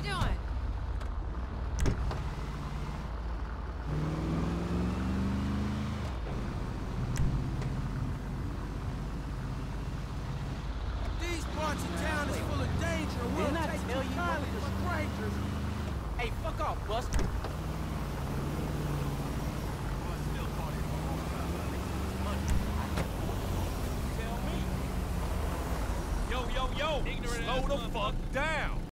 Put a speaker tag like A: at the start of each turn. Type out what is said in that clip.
A: you doing?
B: These parts of town is full of danger. We'll
C: Didn't I
B: take
C: tell
B: too
C: you
B: kindly
C: what
B: to strangers.
C: Hey, fuck off, Buster.
D: Yo, slow the fuck down.